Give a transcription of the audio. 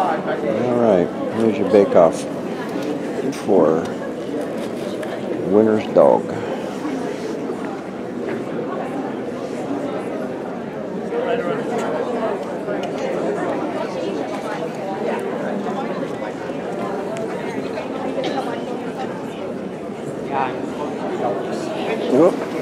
Alright, here's your bake-off for Winter's Dog. Whoop.